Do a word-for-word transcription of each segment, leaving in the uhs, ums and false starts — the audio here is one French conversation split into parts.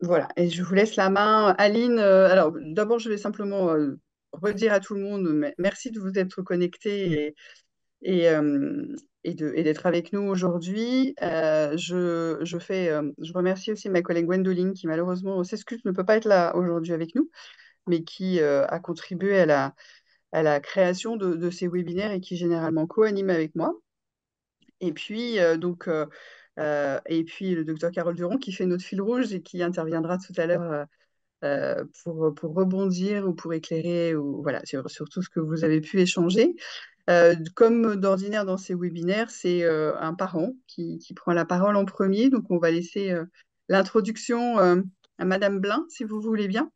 Voilà, et je vous laisse la main. Aline, euh, alors d'abord, je vais simplement euh, redire à tout le monde, me- merci de vous être connecté et, et, euh, et de, et d'être avec nous aujourd'hui. Euh, je, je fais, euh, je remercie aussi ma collègue Gwendoline qui malheureusement s'excuse, ne peut pas être là aujourd'hui avec nous, mais qui euh, a contribué à la, à la création de, de ces webinaires et qui généralement co-anime avec moi. Et puis, euh, donc, euh, euh, et puis le docteur Carole Duron qui fait notre fil rouge et qui interviendra tout à l'heure euh, euh, pour, pour rebondir ou pour éclairer ou, voilà, sur, sur tout ce que vous avez pu échanger. Euh, comme d'ordinaire dans ces webinaires, c'est euh, un parent qui, qui prend la parole en premier. Donc, on va laisser euh, l'introduction euh, à Madame Blin, si vous voulez bien.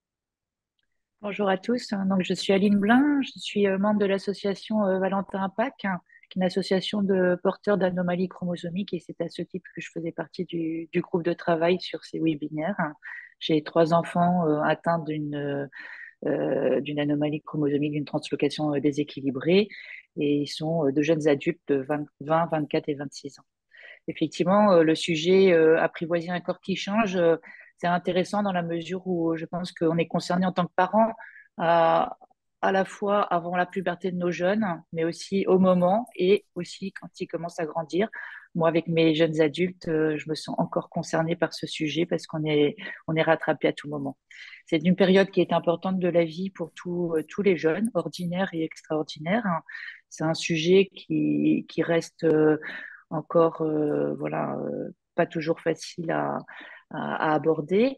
Bonjour à tous. Donc, je suis Aline Blin, je suis euh, membre de l'association euh, Valentin Impact, hein, qui est une association de porteurs d'anomalies chromosomiques, et c'est à ce titre que je faisais partie du, du groupe de travail sur ces webinaires. J'ai trois enfants euh, atteints d'une euh, d'une anomalie chromosomique, d'une translocation euh, déséquilibrée, et ils sont euh, de jeunes adultes de vingt, vingt, vingt-quatre et vingt-six ans. Effectivement, euh, le sujet euh, apprivoiser un corps qui change, euh, c'est intéressant dans la mesure où je pense qu'on est concerné en tant que parents à, à la fois avant la puberté de nos jeunes, mais aussi au moment et aussi quand ils commencent à grandir. Moi, avec mes jeunes adultes, euh, je me sens encore concernée par ce sujet parce qu'on est, on est rattrapé à tout moment. C'est une période qui est importante de la vie pour tous tous les jeunes, ordinaires et extraordinaires. C'est un sujet qui, qui reste euh, encore euh, voilà, euh, pas toujours facile à, à, à aborder.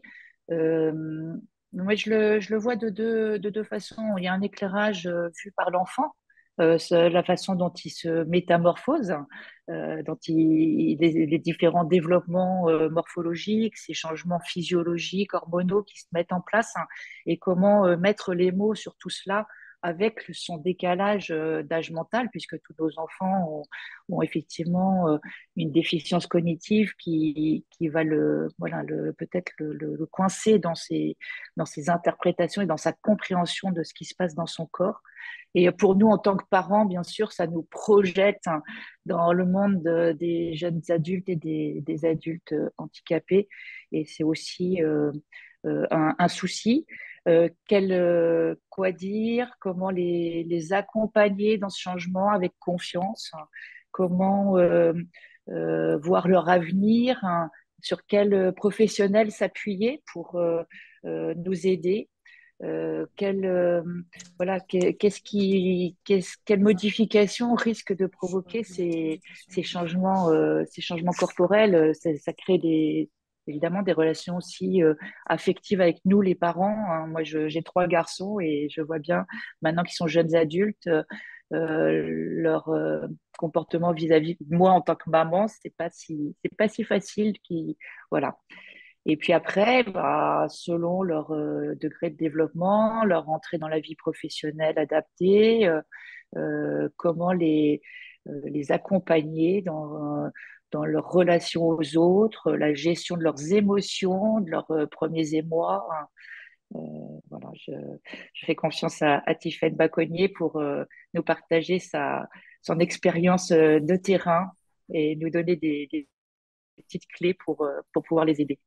Euh, moi, je le, je le vois de deux, de deux façons. Il y a un éclairage euh, vu par l'enfant, euh, c'est la façon dont il se métamorphose, euh, dont il, les, les différents développements euh, morphologiques, ces changements physiologiques, hormonaux qui se mettent en place, hein, et comment euh, mettre les mots sur tout cela avec son décalage euh, d'âge mental, puisque tous nos enfants ont, ont effectivement euh, une déficience cognitive qui, qui va le, voilà, le, peut-être le, le, le coincer dans ses, dans ses interprétations et dans sa compréhension de ce qui se passe dans son corps. Et pour nous, en tant que parents, bien sûr, ça nous projette hein, dans le monde de, des jeunes adultes et des, des adultes euh, handicapés. Et c'est aussi euh, euh, un, un souci. Euh, quel, euh, quoi dire, comment les, les accompagner dans ce changement avec confiance, hein, comment euh, euh, voir leur avenir, hein, sur quel professionnel s'appuyer pour euh, euh, nous aider. Euh, quelle, euh, voilà, qu'est-ce qui, qu'est-ce, quelle modification risque de provoquer ces, ces changements, euh, ces changements corporels? Ça, ça crée des, évidemment des relations aussi euh, affectives avec nous, les parents. Hein. Moi, je, j'ai trois garçons et je vois bien maintenant qu'ils sont jeunes adultes, euh, leur euh, comportement vis-à-vis de moi en tant que maman, c'est pas si, c'est pas si facile. Qui, voilà. Et puis après, bah, selon leur euh, degré de développement, leur entrée dans la vie professionnelle adaptée, euh, euh, comment les, euh, les accompagner dans, euh, dans leur relation aux autres, la gestion de leurs émotions, de leurs euh, premiers émois. Hein. Euh, voilà, je, je fais confiance à, à Tiffaine Baconnier pour euh, nous partager sa, son expérience euh, de terrain et nous donner des, des petites clés pour, euh, pour pouvoir les aider.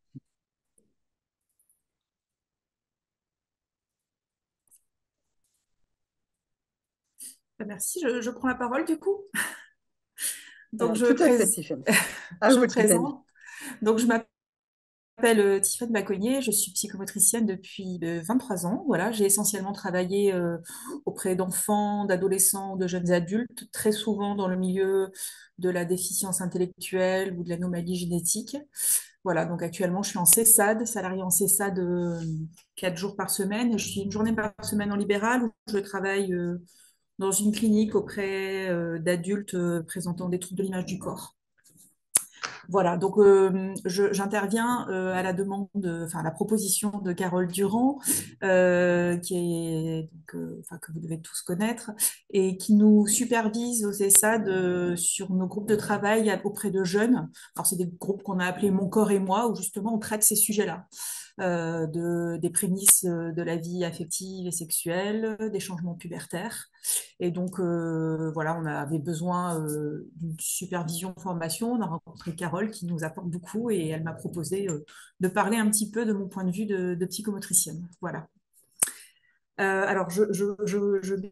Merci, je, je prends la parole du coup. Donc Euh, je, tout à fait, prés- Tiffany. À je vous, me Tiffany. présente. Donc je m'appelle euh, Tiffaine Baconnier, je suis psychomotricienne depuis euh, vingt-trois ans. Voilà, j'ai essentiellement travaillé euh, auprès d'enfants, d'adolescents, de jeunes adultes, très souvent dans le milieu de la déficience intellectuelle ou de l'anomalie génétique. Voilà, donc actuellement je suis en CESAD, salariée en CESAD euh, quatre jours par semaine. Je suis une journée par semaine en libéral où je travaille euh, dans une clinique auprès euh, d'adultes euh, présentant des troubles de l'image du corps. Voilà, donc euh, je- j'interviens euh, à la demande, de- enfin à la proposition de Carole Durand, euh, qui est, donc, euh, enfin, que vous devez tous connaître, et qui nous supervise aux ESSAD euh, sur nos groupes de travail auprès de jeunes. Alors c'est des groupes qu'on a appelés Mon corps et moi, où justement on traite ces sujets-là. euh, de, des prémices euh, de la vie affective et sexuelle, des changements pubertaires. Et donc, euh, voilà, on avait besoin euh, d'une supervision formation. On a rencontré Carole qui nous apporte beaucoup et elle m'a proposé euh, de parler un petit peu de mon point de vue de, de psychomotricienne. Voilà. Euh, alors, je, je, je, je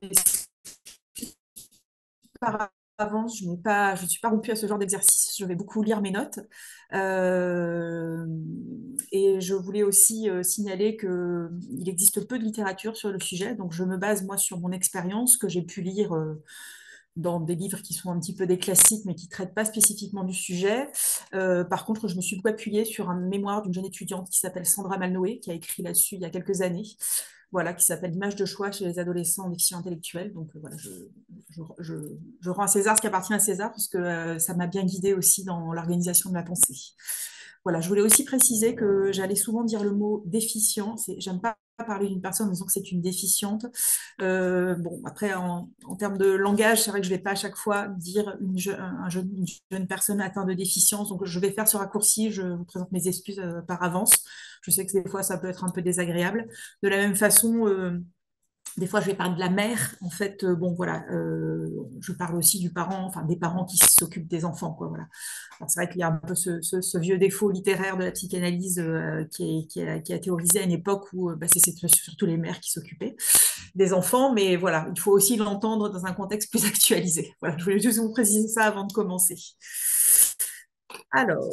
par avance, je n'ai pas, je ne suis pas rompue à ce genre d'exercice. Je vais beaucoup lire mes notes. Euh, et je voulais aussi euh, signaler qu'il existe peu de littérature sur le sujet. Donc, je me base, moi, sur mon expérience que j'ai pu lire euh, dans des livres qui sont un petit peu des classiques, mais qui ne traitent pas spécifiquement du sujet. Euh, par contre, je me suis beaucoup appuyée sur un mémoire d'une jeune étudiante qui s'appelle Sandra Malnoé, qui a écrit là-dessus il y a quelques années, voilà, qui s'appelle L'image de choix chez les adolescents en déficient intellectuel. Donc euh, voilà, je, je, je, je rends à César ce qui appartient à César, parce que euh, ça m'a bien guidée aussi dans l'organisation de ma pensée. Voilà, je voulais aussi préciser que j'allais souvent dire le mot déficient. J'aime pas parler d'une personne en disant que c'est une déficiente. Euh, bon, après, en, en, termes de langage, c'est vrai que je ne vais pas à chaque fois dire une, je, un jeune, une jeune personne atteinte de déficience. Donc, je vais faire ce raccourci. Je vous présente mes excuses euh, par avance. Je sais que des fois, ça peut être un peu désagréable. De la même façon, euh, des fois, je vais parler de la mère. En fait, euh, bon, voilà, euh, je parle aussi du parent, enfin des parents qui s'occupent des enfants, quoi, voilà. C'est vrai qu'il y a un peu ce, ce, ce, vieux défaut littéraire de la psychanalyse euh, qui, est, qui, a, qui, a, théorisé à une époque où euh, bah, c'est surtout les mères qui s'occupaient des enfants, mais voilà, il faut aussi l'entendre dans un contexte plus actualisé. Voilà, je voulais juste vous préciser ça avant de commencer. Alors,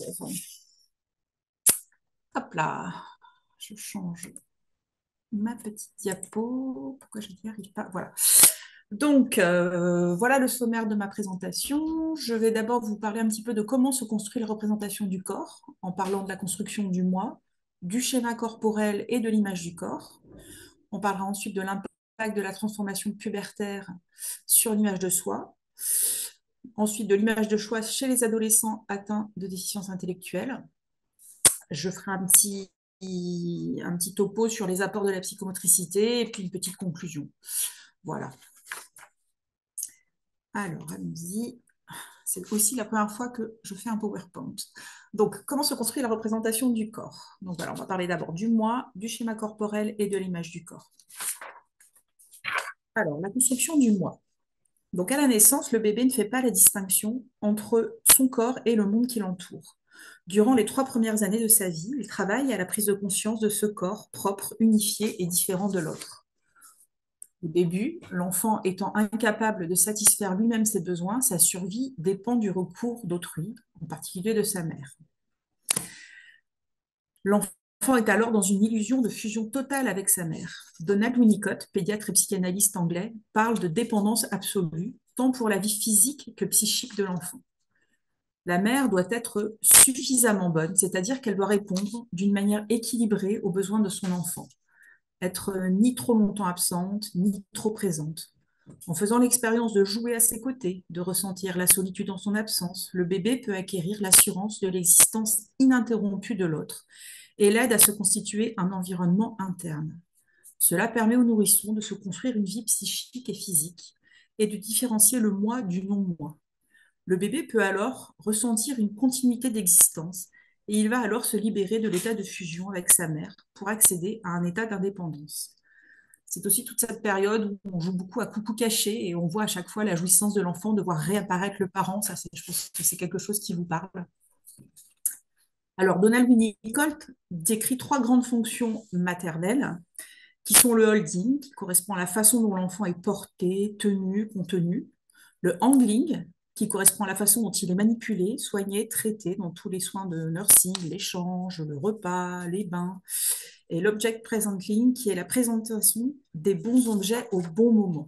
hop là, je change ma petite diapo. Pourquoi je n'y arrive pas? Voilà. Donc, euh, voilà le sommaire de ma présentation. Je vais d'abord vous parler un petit peu de comment se construit la représentation du corps, en parlant de la construction du moi, du schéma corporel et de l'image du corps. On parlera ensuite de l'impact de la transformation pubertaire sur l'image de soi. Ensuite, de l'image de choix chez les adolescents atteints de déficience intellectuelle. Je ferai un petit, un petit topo sur les apports de la psychomotricité et puis une petite conclusion. Voilà. Alors, allons-y. C'est aussi la première fois que je fais un PowerPoint. Donc, comment se construit la représentation du corps? Donc, voilà, on va parler d'abord du moi, du schéma corporel et de l'image du corps. Alors, la construction du moi. Donc, à la naissance, le bébé ne fait pas la distinction entre son corps et le monde qui l'entoure. Durant les trois premières années de sa vie, il travaille à la prise de conscience de ce corps propre, unifié et différent de l'autre. Au début, l'enfant étant incapable de satisfaire lui-même ses besoins, sa survie dépend du recours d'autrui, en particulier de sa mère. L'enfant est alors dans une illusion de fusion totale avec sa mère. Donald Winnicott, pédiatre et psychanalyste anglais, parle de dépendance absolue, tant pour la vie physique que psychique de l'enfant. La mère doit être suffisamment bonne, c'est-à-dire qu'elle doit répondre d'une manière équilibrée aux besoins de son enfant. Être ni trop longtemps absente, ni trop présente. En faisant l'expérience de jouer à ses côtés, de ressentir la solitude en son absence, le bébé peut acquérir l'assurance de l'existence ininterrompue de l'autre et l'aide à se constituer un environnement interne. Cela permet au nourrisson de se construire une vie psychique et physique et de différencier le moi du non-moi. Le bébé peut alors ressentir une continuité d'existence et il va alors se libérer de l'état de fusion avec sa mère pour accéder à un état d'indépendance. C'est aussi toute cette période où on joue beaucoup à coucou caché et on voit à chaque fois la jouissance de l'enfant de voir réapparaître le parent. Ça, je pense que c'est quelque chose qui vous parle. Alors, Donald Winnicott décrit trois grandes fonctions maternelles qui sont le holding, qui correspond à la façon dont l'enfant est porté, tenu, contenu, le handling, qui correspond à la façon dont il est manipulé, soigné, traité dans tous les soins de nursing, l'échange, le repas, les bains, et l'object presenting, qui est la présentation des bons objets au bon moment.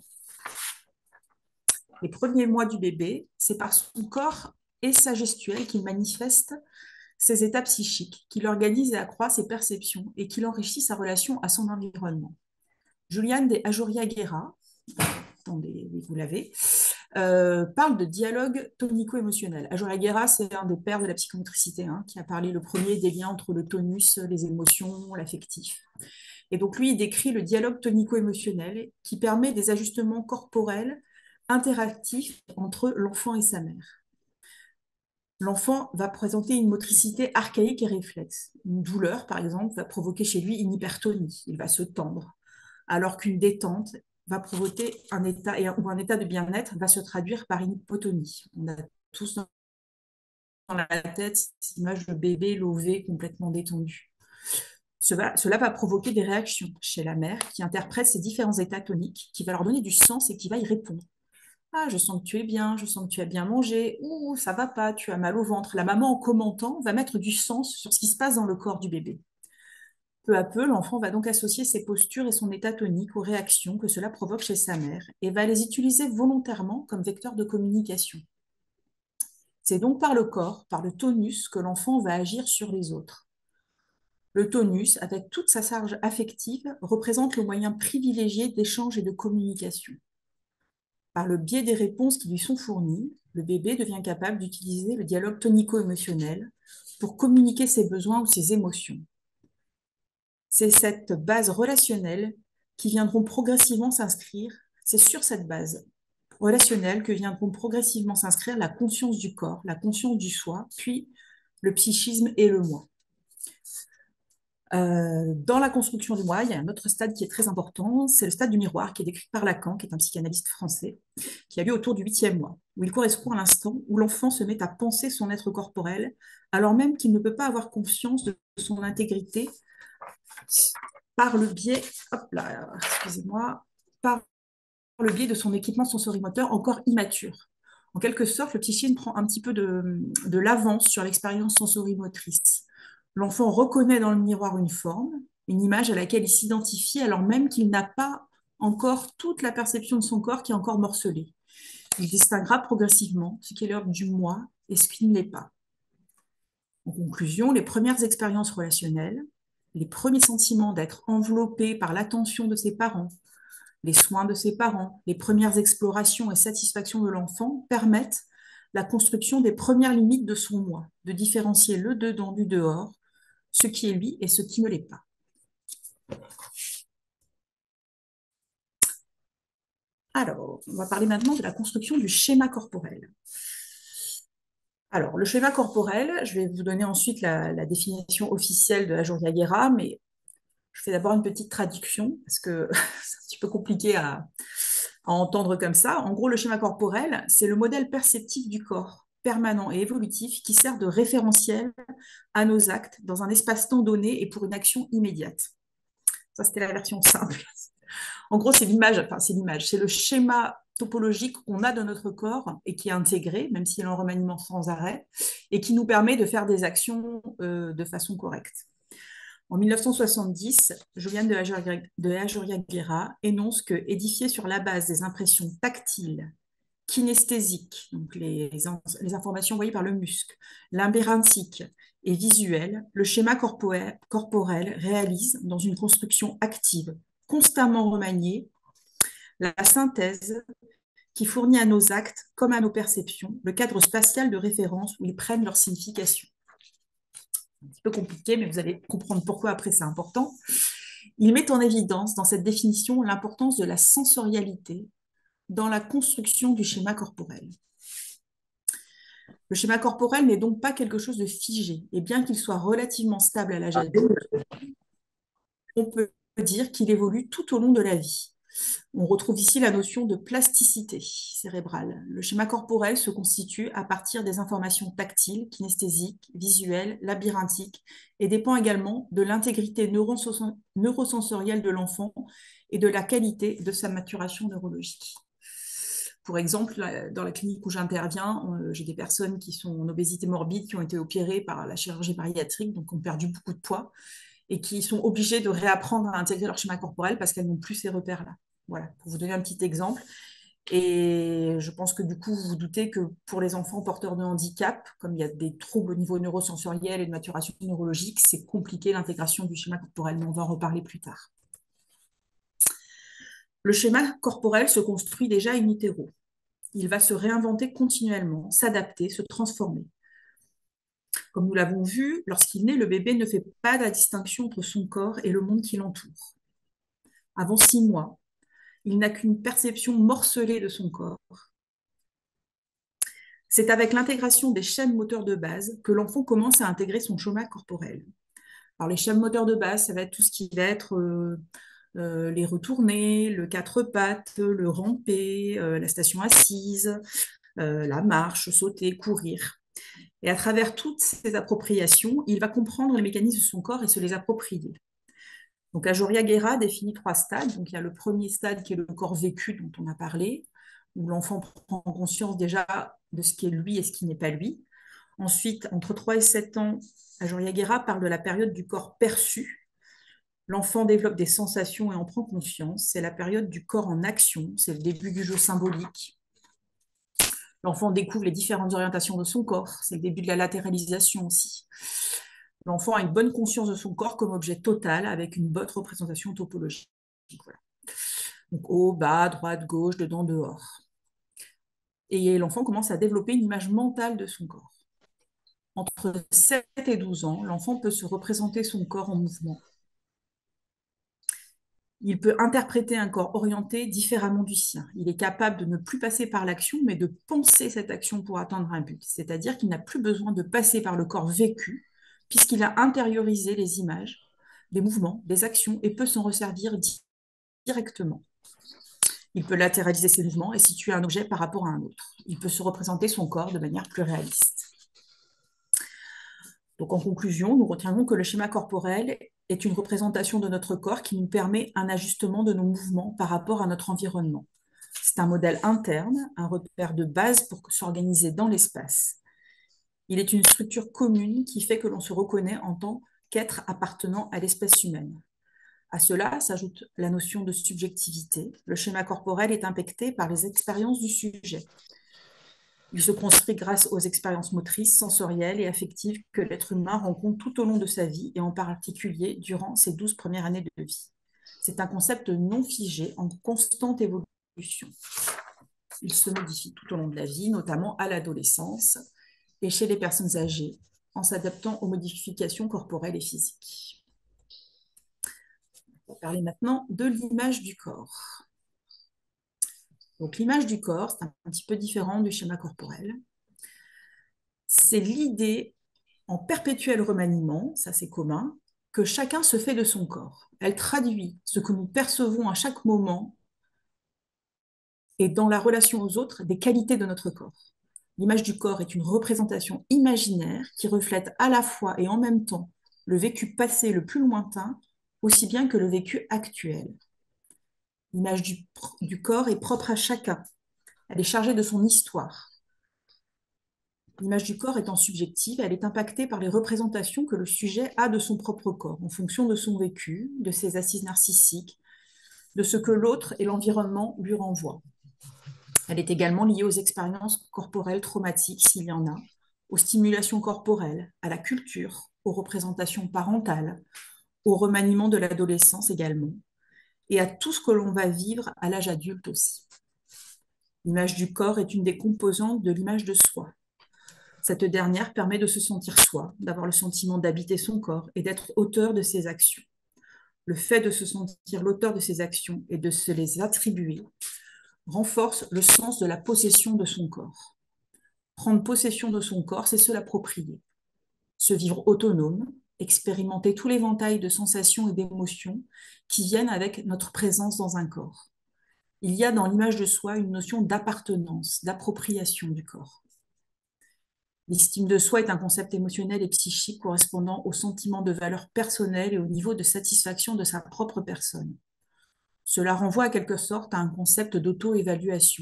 Les premiers mois du bébé, c'est par son corps et sa gestuelle qu'il manifeste ses états psychiques, qu'il organise et accroît ses perceptions et qu'il enrichit sa relation à son environnement. Julian de Ajuria-Guerra, attendez, vous l'avez, euh, parle de dialogue tonico-émotionnel. Ajuria-Guerra, c'est un des pères de la psychomotricité, hein, qui a parlé le premier des liens entre le tonus, les émotions, l'affectif. Et donc lui, il décrit le dialogue tonico-émotionnel qui permet des ajustements corporels interactifs entre l'enfant et sa mère. L'enfant va présenter une motricité archaïque et réflexe. Une douleur, par exemple, va provoquer chez lui une hypertonie. Il va se tendre. Alors qu'une détente va provoquer un état, et un- ou un état de bien-être va se traduire par une hypotonie. On a tous dans la tête cette image de bébé lové, complètement détendu. Cela, cela va provoquer des réactions chez la mère qui interprète ces différents états toniques, qui va leur donner du sens et qui va y répondre. Ah, je sens que tu es bien, je sens que tu as bien mangé, ouh, ça va pas, tu as mal au ventre. La maman, en commentant, va mettre du sens sur ce qui se passe dans le corps du bébé. Peu à peu, l'enfant va donc associer ses postures et son état tonique aux réactions que cela provoque chez sa mère et va les utiliser volontairement comme vecteur de communication. C'est donc par le corps, par le tonus, que l'enfant va agir sur les autres. Le tonus, avec toute sa charge affective, représente le moyen privilégié d'échange et de communication. Par le biais des réponses qui lui sont fournies, le bébé devient capable d'utiliser le dialogue tonico-émotionnel pour communiquer ses besoins ou ses émotions. C'est cette base relationnelle qui viendront progressivement s'inscrire, c'est sur cette base relationnelle que viendront progressivement s'inscrire la conscience du corps, la conscience du soi, puis le psychisme et le moi. Euh, dans la construction du moi, il y a un autre stade qui est très important, c'est le stade du miroir qui est décrit par Lacan, qui est un psychanalyste français, qui a lieu autour du huitième mois, où il correspond à l'instant où l'enfant se met à penser son être corporel, alors même qu'il ne peut pas avoir conscience de son intégrité par le biais, hop là, excusez-moi, par le biais de son équipement sensorimoteur encore immature. En quelque sorte, le psychisme prend un petit peu de, de l'avance sur l'expérience sensorimotrice. L'enfant reconnaît dans le miroir une forme, une image à laquelle il s'identifie alors même qu'il n'a pas encore toute la perception de son corps qui est encore morcelée. Il distinguera progressivement ce qui est l'ordre du moi et ce qui ne l'est pas. En conclusion, les premières expériences relationnelles, les premiers sentiments d'être enveloppé par l'attention de ses parents, les soins de ses parents, les premières explorations et satisfactions de l'enfant permettent la construction des premières limites de son moi, de différencier le dedans du dehors, ce qui est lui et ce qui ne l'est pas. Alors, on va parler maintenant de la construction du schéma corporel. Alors, le schéma corporel, je vais vous donner ensuite la, la définition officielle de Ajourria-Guerra, mais je fais d'abord une petite traduction parce que c'est un petit peu compliqué à, à entendre comme ça. En gros, le schéma corporel, c'est le modèle perceptif du corps, permanent et évolutif, qui sert de référentiel à nos actes dans un espace-temps donné et pour une action immédiate. Ça, c'était la version simple. En gros, c'est l'image, enfin, c'est l'image, c'est le schéma topologique qu'on a de notre corps et qui est intégré, même s'il est en remaniement sans arrêt, et qui nous permet de faire des actions euh, de façon correcte. En mille neuf cent soixante-dix, Julian de Ajuria-Guerra énonce que, édifié sur la base des impressions tactiles, kinesthésiques, donc les, les informations envoyées par le muscle, labyrinthiques et visuelles, le schéma corporel, corporel réalise, dans une construction active, constamment remaniée, la synthèse qui fournit à nos actes comme à nos perceptions le cadre spatial de référence où ils prennent leur signification. Un petit peu compliqué, mais vous allez comprendre pourquoi après c'est important. Il met en évidence dans cette définition l'importance de la sensorialité dans la construction du schéma corporel. Le schéma corporel n'est donc pas quelque chose de figé, et bien qu'il soit relativement stable à l'âge adulte, on peut dire qu'il évolue tout au long de la vie. On retrouve ici la notion de plasticité cérébrale. Le schéma corporel se constitue à partir des informations tactiles, kinesthésiques, visuelles, labyrinthiques et dépend également de l'intégrité neurosensorielle de l'enfant et de la qualité de sa maturation neurologique. Pour exemple, dans la clinique où j'interviens, j'ai des personnes qui sont en obésité morbide, qui ont été opérées par la chirurgie bariatrique, donc ont perdu beaucoup de poids, et qui sont obligées de réapprendre à intégrer leur schéma corporel parce qu'elles n'ont plus ces repères-là. Voilà, pour vous donner un petit exemple. Et je pense que du coup, vous vous doutez que pour les enfants porteurs de handicap, comme il y a des troubles au niveau neurosensoriel et de maturation neurologique, c'est compliqué l'intégration du schéma corporel, mais on va en reparler plus tard. Le schéma corporel se construit déjà in utero. Il va se réinventer continuellement, s'adapter, se transformer. Comme nous l'avons vu, lorsqu'il naît, le bébé ne fait pas la distinction entre son corps et le monde qui l'entoure. Avant six mois, il n'a qu'une perception morcelée de son corps. C'est avec l'intégration des schèmes moteurs de base que l'enfant commence à intégrer son schéma corporel. Alors, les schèmes moteurs de base, ça va être tout ce qui va être euh, euh, les retourner, le quatre pattes, le ramper, euh, la station assise, euh, la marche, sauter, courir. Et à travers toutes ces appropriations, il va comprendre les mécanismes de son corps et se les approprier. Donc, Ajoria Guerra définit trois stades. Donc, il y a le premier stade qui est le corps vécu dont on a parlé, où l'enfant prend conscience déjà de ce qui est lui et ce qui n'est pas lui. Ensuite, entre trois et sept ans, Ajoria Guerra parle de la période du corps perçu. L'enfant développe des sensations et en prend conscience. C'est la période du corps en action. C'est le début du jeu symbolique. L'enfant découvre les différentes orientations de son corps. C'est le début de la latéralisation aussi. L'enfant a une bonne conscience de son corps comme objet total avec une bonne représentation topologique. Voilà. Donc haut, bas, droite, gauche, dedans, dehors. Et l'enfant commence à développer une image mentale de son corps. Entre sept et douze ans, l'enfant peut se représenter son corps en mouvement. Il peut interpréter un corps orienté différemment du sien. Il est capable de ne plus passer par l'action, mais de penser cette action pour atteindre un but. C'est-à-dire qu'il n'a plus besoin de passer par le corps vécu, puisqu'il a intériorisé les images, les mouvements, les actions, et peut s'en resservir di- directement. Il peut latéraliser ses mouvements et situer un objet par rapport à un autre. Il peut se représenter son corps de manière plus réaliste. Donc, en conclusion, nous retiendrons que le schéma corporel est une représentation de notre corps qui nous permet un ajustement de nos mouvements par rapport à notre environnement. C'est un modèle interne, un repère de base pour s'organiser dans l'espace. Il est une structure commune qui fait que l'on se reconnaît en tant qu'être appartenant à l'espèce humaine. À cela s'ajoute la notion de subjectivité. Le schéma corporel est impacté par les expériences du sujet. Il se construit grâce aux expériences motrices, sensorielles et affectives que l'être humain rencontre tout au long de sa vie et en particulier durant ses douze premières années de vie. C'est un concept non figé, en constante évolution. Il se modifie tout au long de la vie, notamment à l'adolescence et chez les personnes âgées, en s'adaptant aux modifications corporelles et physiques. On va parler maintenant de l'image du corps. Donc, l'image du corps, c'est un petit peu différent du schéma corporel. C'est l'idée en perpétuel remaniement, ça c'est commun, que chacun se fait de son corps. Elle traduit ce que nous percevons à chaque moment et dans la relation aux autres des qualités de notre corps. L'image du corps est une représentation imaginaire qui reflète à la fois et en même temps le vécu passé le plus lointain, aussi bien que le vécu actuel. L'image du, du corps est propre à chacun. Elle est chargée de son histoire. L'image du corps étant subjective, elle est impactée par les représentations que le sujet a de son propre corps, en fonction de son vécu, de ses assises narcissiques, de ce que l'autre et l'environnement lui renvoient. Elle est également liée aux expériences corporelles traumatiques, s'il y en a, aux stimulations corporelles, à la culture, aux représentations parentales, au remaniement de l'adolescence également, et à tout ce que l'on va vivre à l'âge adulte aussi. L'image du corps est une des composantes de l'image de soi. Cette dernière permet de se sentir soi, d'avoir le sentiment d'habiter son corps et d'être auteur de ses actions. Le fait de se sentir l'auteur de ses actions et de se les attribuer renforce le sens de la possession de son corps. Prendre possession de son corps, c'est se l'approprier. Se vivre autonome, expérimenter tout l'éventail de sensations et d'émotions qui viennent avec notre présence dans un corps. Il y a dans l'image de soi une notion d'appartenance, d'appropriation du corps. L'estime de soi est un concept émotionnel et psychique correspondant au sentiment de valeur personnelle et au niveau de satisfaction de sa propre personne. Cela renvoie à quelque sorte à un concept d'auto-évaluation.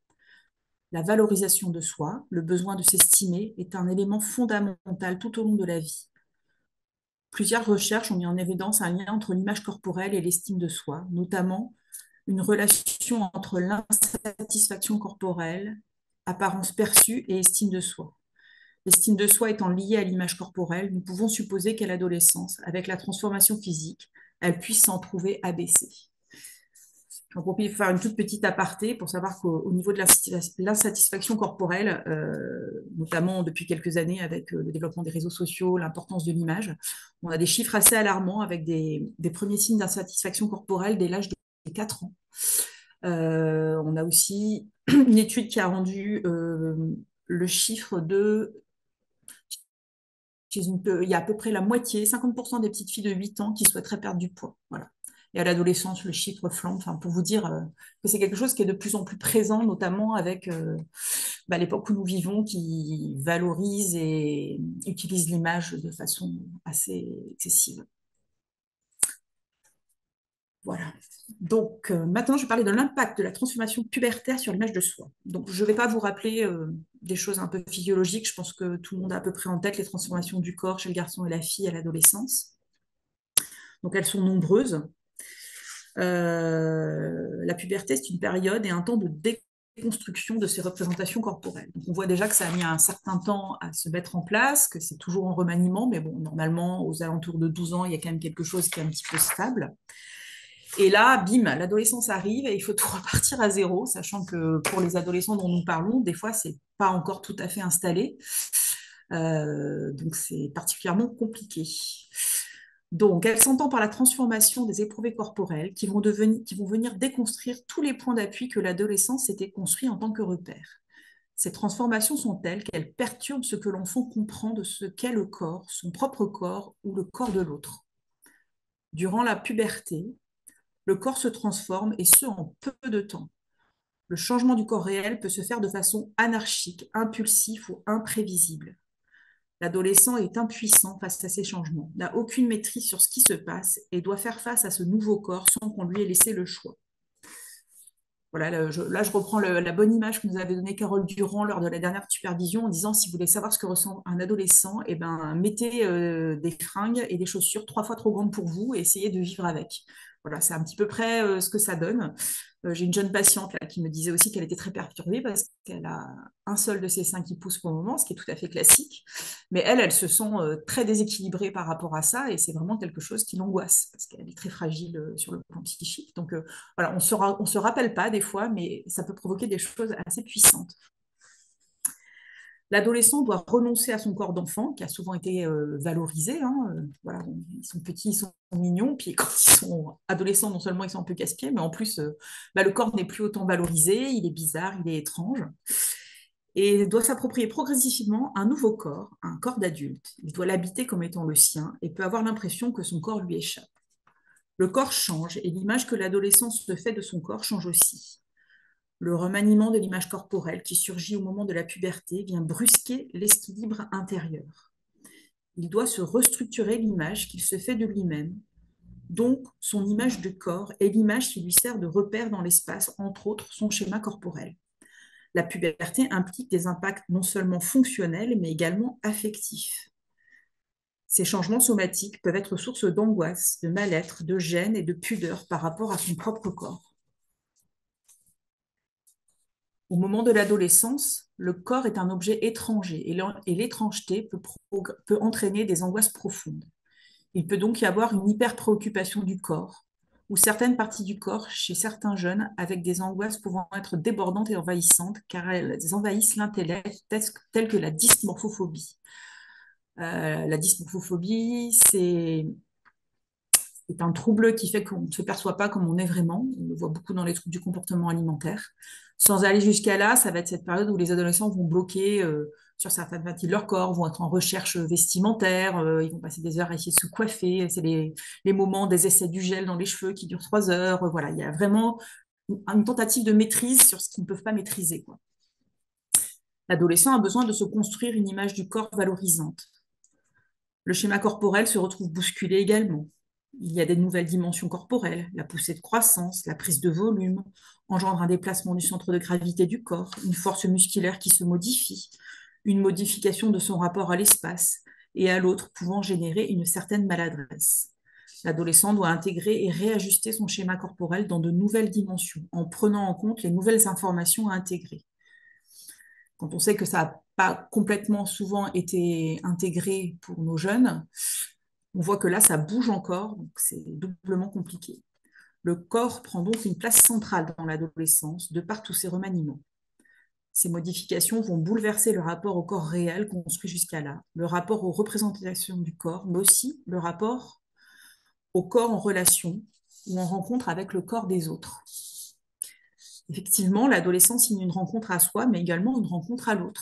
La valorisation de soi, le besoin de s'estimer, est un élément fondamental tout au long de la vie. Plusieurs recherches ont mis en évidence un lien entre l'image corporelle et l'estime de soi, notamment une relation entre l'insatisfaction corporelle, apparence perçue et estime de soi. L'estime de soi étant liée à l'image corporelle, nous pouvons supposer qu'à l'adolescence, avec la transformation physique, elle puisse s'en trouver abaissée. J'en profite pour faire une toute petite aparté pour savoir qu'au niveau de l'insatisfaction corporelle, euh, notamment depuis quelques années avec le développement des réseaux sociaux, l'importance de l'image, on a des chiffres assez alarmants avec des, des premiers signes d'insatisfaction corporelle dès l'âge de quatre ans. Euh, on a aussi une étude qui a rendu... Euh, le chiffre de... Une, il y a à peu près la moitié, cinquante pour cent des petites filles de huit ans qui souhaiteraient perdre du poids. Voilà. Et à l'adolescence, le chiffre flambe, enfin, pour vous dire euh, que c'est quelque chose qui est de plus en plus présent, notamment avec euh, bah, l'époque où nous vivons, qui valorise et utilise l'image de façon assez excessive. Voilà. Donc, euh, maintenant, je vais parler de l'impact de la transformation pubertaire sur l'image de soi. Donc, je ne vais pas vous rappeler euh, des choses un peu physiologiques. Je pense que tout le monde a à peu près en tête les transformations du corps chez le garçon et la fille à l'adolescence. Donc, elles sont nombreuses. Euh, la puberté, c'est une période et un temps de déconstruction de ces représentations corporelles. Donc, on voit déjà que ça a mis un certain temps à se mettre en place, que c'est toujours en remaniement, mais bon, normalement, aux alentours de douze ans, il y a quand même quelque chose qui est un petit peu stable. Et là, bim, l'adolescence arrive et il faut tout repartir à zéro, sachant que pour les adolescents dont nous parlons, des fois, c'est pas encore tout à fait installé. Euh, donc, c'est particulièrement compliqué. Donc, elle s'entend par la transformation des éprouvés corporels qui vont, devenir, qui vont venir déconstruire tous les points d'appui que l'adolescence s'était construit en tant que repère. Ces transformations sont telles qu'elles perturbent ce que l'enfant comprend de ce qu'est le corps, son propre corps ou le corps de l'autre. Durant la puberté, le corps se transforme et ce en peu de temps. Le changement du corps réel peut se faire de façon anarchique, impulsif ou imprévisible. L'adolescent est impuissant face à ces changements, n'a aucune maîtrise sur ce qui se passe et doit faire face à ce nouveau corps sans qu'on lui ait laissé le choix. Voilà, là, je, là, je reprends le, la bonne image que nous avait donnée Carole Durand lors de la dernière supervision en disant si vous voulez savoir ce que ressent un adolescent, eh ben, mettez euh, des fringues et des chaussures trois fois trop grandes pour vous et essayez de vivre avec. Voilà, c'est un petit peu près euh, ce que ça donne. Euh, j'ai une jeune patiente là, qui me disait aussi qu'elle était très perturbée parce qu'elle a un seul de ses seins qui pousse pour le moment, ce qui est tout à fait classique. Mais elle, elle se sent euh, très déséquilibrée par rapport à ça et c'est vraiment quelque chose qui l'angoisse parce qu'elle est très fragile euh, sur le plan psychique. Donc euh, voilà, on ne se, se rappelle pas des fois, mais ça peut provoquer des choses assez puissantes. L'adolescent doit renoncer à son corps d'enfant, qui a souvent été euh, valorisé. Hein, euh, voilà, ils sont petits, ils sont mignons, puis quand ils sont adolescents, non seulement ils sont un peu casse-pieds, mais en plus, euh, bah, le corps n'est plus autant valorisé, il est bizarre, il est étrange, et doit s'approprier progressivement un nouveau corps, un corps d'adulte. Il doit l'habiter comme étant le sien, et peut avoir l'impression que son corps lui échappe. Le corps change, et l'image que l'adolescent se fait de son corps change aussi. Le remaniement de l'image corporelle qui surgit au moment de la puberté vient brusquer l'équilibre intérieur. Il doit se restructurer l'image qu'il se fait de lui-même, donc son image de corps est l'image qui lui sert de repère dans l'espace, entre autres son schéma corporel. La puberté implique des impacts non seulement fonctionnels, mais également affectifs. Ces changements somatiques peuvent être source d'angoisse, de mal-être, de gêne et de pudeur par rapport à son propre corps. Au moment de l'adolescence, le corps est un objet étranger et l'étrangeté peut, peut entraîner des angoisses profondes. Il peut donc y avoir une hyper-préoccupation du corps ou certaines parties du corps chez certains jeunes avec des angoisses pouvant être débordantes et envahissantes car elles envahissent l'intellect telles que la dysmorphophobie. Euh, la dysmorphophobie, c'est C'est un trouble qui fait qu'on ne se perçoit pas comme on est vraiment. On le voit beaucoup dans les troubles du comportement alimentaire. Sans aller jusqu'à là, ça va être cette période où les adolescents vont bloquer euh, sur certaines parties de leur corps, vont être en recherche vestimentaire, euh, ils vont passer des heures à essayer de se coiffer. C'est les, les moments des essais du gel dans les cheveux qui durent trois heures. Euh, voilà, il y a vraiment une, une tentative de maîtrise sur ce qu'ils ne peuvent pas maîtriser, quoi. L'adolescent a besoin de se construire une image du corps valorisante. Le schéma corporel se retrouve bousculé également. Il y a des nouvelles dimensions corporelles, la poussée de croissance, la prise de volume, engendre un déplacement du centre de gravité du corps, une force musculaire qui se modifie, une modification de son rapport à l'espace et à l'autre pouvant générer une certaine maladresse. L'adolescent doit intégrer et réajuster son schéma corporel dans de nouvelles dimensions, en prenant en compte les nouvelles informations à intégrer. Quand on sait que ça n'a pas complètement souvent été intégré pour nos jeunes, on voit que là, ça bouge encore, donc c'est doublement compliqué. Le corps prend donc une place centrale dans l'adolescence, de par tous ces remaniements. Ces modifications vont bouleverser le rapport au corps réel construit jusqu'à là, le rapport aux représentations du corps, mais aussi le rapport au corps en relation ou en rencontre avec le corps des autres. Effectivement, l'adolescence signe une rencontre à soi, mais également une rencontre à l'autre.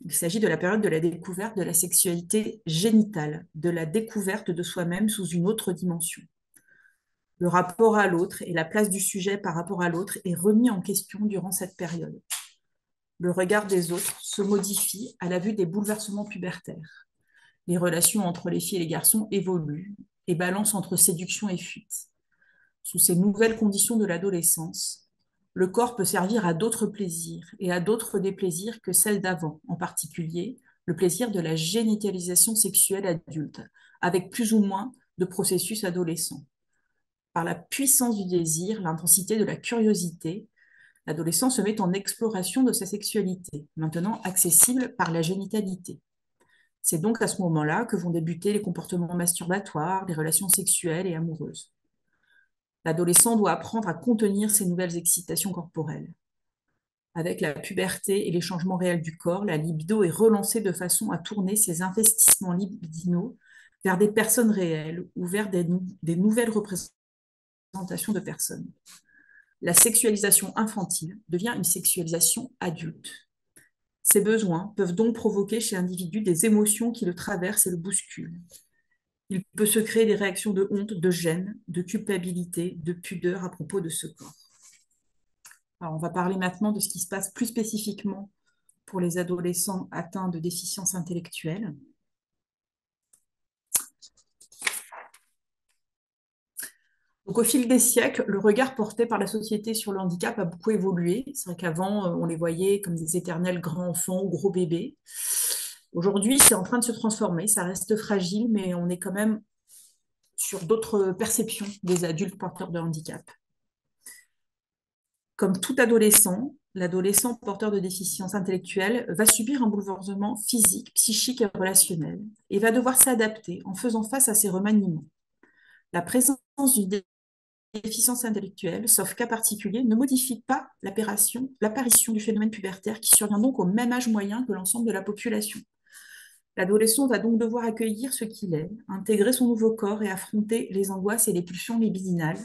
Il s'agit de la période de la découverte de la sexualité génitale, de la découverte de soi-même sous une autre dimension. Le rapport à l'autre et la place du sujet par rapport à l'autre est remis en question durant cette période. Le regard des autres se modifie à la vue des bouleversements pubertaires. Les relations entre les filles et les garçons évoluent et balancent entre séduction et fuite. Sous ces nouvelles conditions de l'adolescence, le corps peut servir à d'autres plaisirs et à d'autres déplaisirs que celles d'avant, en particulier le plaisir de la génitalisation sexuelle adulte, avec plus ou moins de processus adolescents. Par la puissance du désir, l'intensité de la curiosité, l'adolescent se met en exploration de sa sexualité, maintenant accessible par la génitalité. C'est donc à ce moment-là que vont débuter les comportements masturbatoires, les relations sexuelles et amoureuses. L'adolescent doit apprendre à contenir ces nouvelles excitations corporelles. Avec la puberté et les changements réels du corps, la libido est relancée de façon à tourner ses investissements libidinaux vers des personnes réelles ou vers des, des nouvelles représentations de personnes. La sexualisation infantile devient une sexualisation adulte. Ces besoins peuvent donc provoquer chez l'individu des émotions qui le traversent et le bousculent. Il peut se créer des réactions de honte, de gêne, de culpabilité, de pudeur à propos de ce corps. Alors, on va parler maintenant de ce qui se passe plus spécifiquement pour les adolescents atteints de déficience intellectuelle. Donc, au fil des siècles, le regard porté par la société sur le handicap a beaucoup évolué. C'est vrai qu'avant, on les voyait comme des éternels grands enfants ou gros bébés. Aujourd'hui, c'est en train de se transformer. Ça reste fragile, mais on est quand même sur d'autres perceptions des adultes porteurs de handicap. Comme tout adolescent, l'adolescent porteur de déficience intellectuelle va subir un bouleversement physique, psychique et relationnel et va devoir s'adapter en faisant face à ces remaniements. La présence d'une déficience intellectuelle, sauf cas particulier, ne modifie pas l'apparition du phénomène pubertaire qui survient donc au même âge moyen que l'ensemble de la population. L'adolescent va donc devoir accueillir ce qu'il est, intégrer son nouveau corps et affronter les angoisses et les pulsions libidinales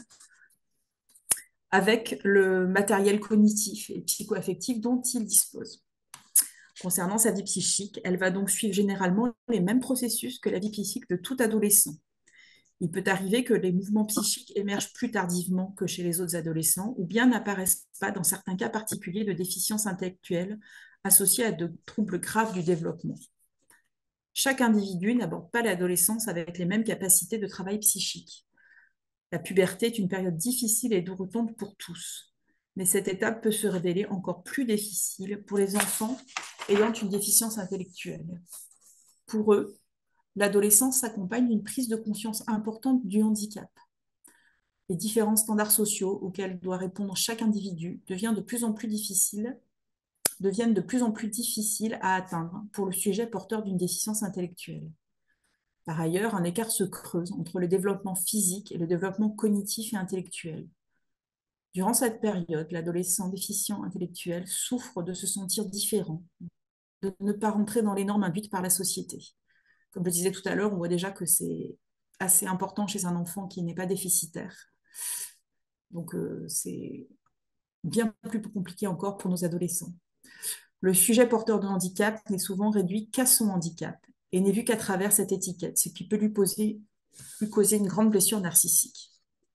avec le matériel cognitif et psycho-affectif dont il dispose. Concernant sa vie psychique, elle va donc suivre généralement les mêmes processus que la vie psychique de tout adolescent. Il peut arriver que les mouvements psychiques émergent plus tardivement que chez les autres adolescents ou bien n'apparaissent pas dans certains cas particuliers de déficience intellectuelle associés à de troubles graves du développement. Chaque individu n'aborde pas l'adolescence avec les mêmes capacités de travail psychique. La puberté est une période difficile et douloureuse pour tous, mais cette étape peut se révéler encore plus difficile pour les enfants ayant une déficience intellectuelle. Pour eux, l'adolescence s'accompagne d'une prise de conscience importante du handicap. Les différents standards sociaux auxquels doit répondre chaque individu deviennent de plus en plus difficiles, deviennent de plus en plus difficiles à atteindre pour le sujet porteur d'une déficience intellectuelle. Par ailleurs, un écart se creuse entre le développement physique et le développement cognitif et intellectuel. Durant cette période, l'adolescent déficient intellectuel souffre de se sentir différent, de ne pas rentrer dans les normes induites par la société. Comme je disais tout à l'heure, on voit déjà que c'est assez important chez un enfant qui n'est pas déficitaire. Donc, euh, c'est bien plus compliqué encore pour nos adolescents. Le sujet porteur de handicap n'est souvent réduit qu'à son handicap et n'est vu qu'à travers cette étiquette, ce qui peut lui, poser, lui causer une grande blessure narcissique.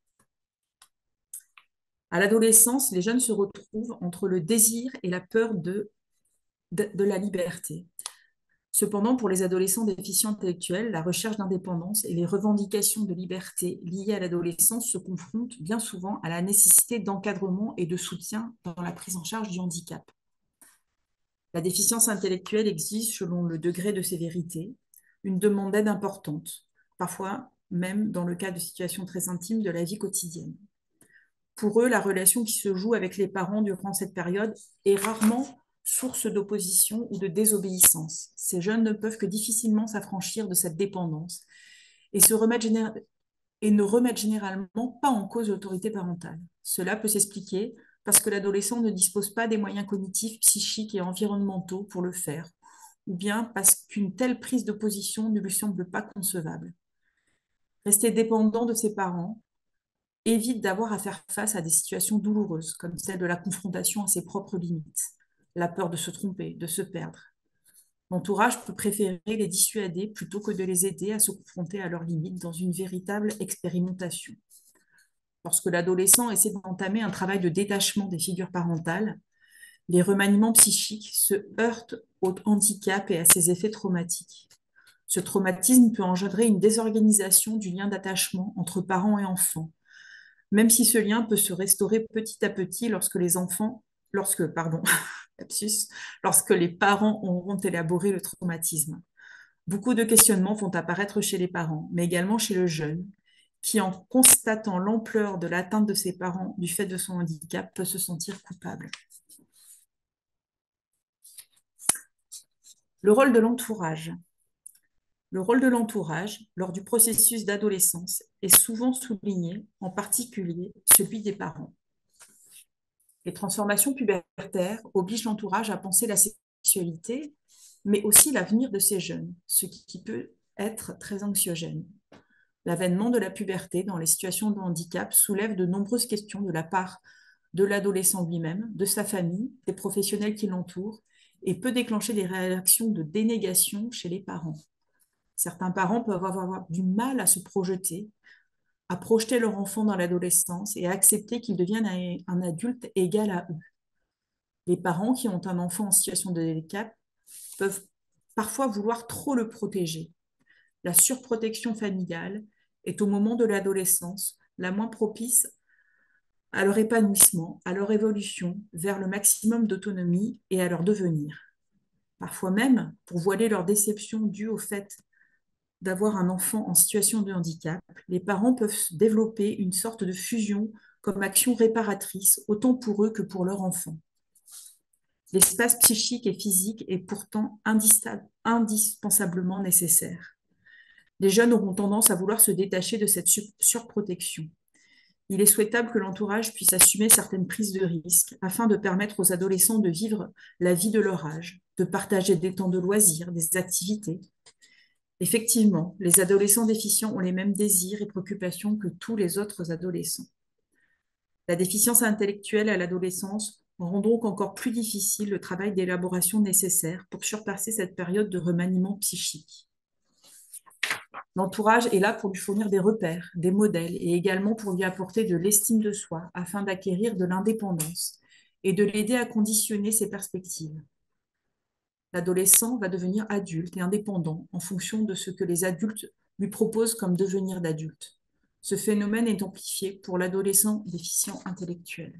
À l'adolescence, les jeunes se retrouvent entre le désir et la peur de, de, de la liberté. Cependant, pour les adolescents déficients intellectuels, la recherche d'indépendance et les revendications de liberté liées à l'adolescence se confrontent bien souvent à la nécessité d'encadrement et de soutien dans la prise en charge du handicap. La déficience intellectuelle exige, selon le degré de sévérité, une demande d'aide importante, parfois même dans le cas de situations très intimes de la vie quotidienne. Pour eux, la relation qui se joue avec les parents durant cette période est rarement source d'opposition ou de désobéissance. Ces jeunes ne peuvent que difficilement s'affranchir de cette dépendance et, se remettre général... et ne remettent généralement pas en cause l'autorité parentale. Cela peut s'expliquer parce que l'adolescent ne dispose pas des moyens cognitifs, psychiques et environnementaux pour le faire, ou bien parce qu'une telle prise de position ne lui semble pas concevable. Rester dépendant de ses parents évite d'avoir à faire face à des situations douloureuses, comme celle de la confrontation à ses propres limites, la peur de se tromper, de se perdre. L'entourage peut préférer les dissuader plutôt que de les aider à se confronter à leurs limites dans une véritable expérimentation. Lorsque l'adolescent essaie d'entamer un travail de détachement des figures parentales, les remaniements psychiques se heurtent au handicap et à ses effets traumatiques. Ce traumatisme peut engendrer une désorganisation du lien d'attachement entre parents et enfants, même si ce lien peut se restaurer petit à petit lorsque les enfants, lorsque, pardon, lapsus, lorsque les parents auront élaboré le traumatisme. Beaucoup de questionnements vont apparaître chez les parents, mais également chez le jeune, qui, en constatant l'ampleur de l'atteinte de ses parents du fait de son handicap, peut se sentir coupable. Le rôle de l'entourage. Le rôle de l'entourage lors du processus d'adolescence est souvent souligné, en particulier celui des parents. Les transformations pubertaires obligent l'entourage à penser la sexualité, mais aussi l'avenir de ces jeunes, ce qui peut être très anxiogène. L'avènement de la puberté dans les situations de handicap soulève de nombreuses questions de la part de l'adolescent lui-même, de sa famille, des professionnels qui l'entourent, et peut déclencher des réactions de dénégation chez les parents. Certains parents peuvent avoir du mal à se projeter, à projeter leur enfant dans l'adolescence et à accepter qu'il devienne un adulte égal à eux. Les parents qui ont un enfant en situation de handicap peuvent parfois vouloir trop le protéger. La surprotection familiale est au moment de l'adolescence la moins propice à leur épanouissement, à leur évolution vers le maximum d'autonomie et à leur devenir. Parfois même, pour voiler leur déception due au fait d'avoir un enfant en situation de handicap, les parents peuvent développer une sorte de fusion comme action réparatrice, autant pour eux que pour leur enfant. L'espace psychique et physique est pourtant indispensablement nécessaire. Les jeunes auront tendance à vouloir se détacher de cette surprotection. Il est souhaitable que l'entourage puisse assumer certaines prises de risques afin de permettre aux adolescents de vivre la vie de leur âge, de partager des temps de loisirs, des activités. Effectivement, les adolescents déficients ont les mêmes désirs et préoccupations que tous les autres adolescents. La déficience intellectuelle à l'adolescence rend donc encore plus difficile le travail d'élaboration nécessaire pour surpasser cette période de remaniement psychique. L'entourage est là pour lui fournir des repères, des modèles et également pour lui apporter de l'estime de soi afin d'acquérir de l'indépendance et de l'aider à conditionner ses perspectives. L'adolescent va devenir adulte et indépendant en fonction de ce que les adultes lui proposent comme devenir d'adulte. Ce phénomène est amplifié pour l'adolescent déficient intellectuel.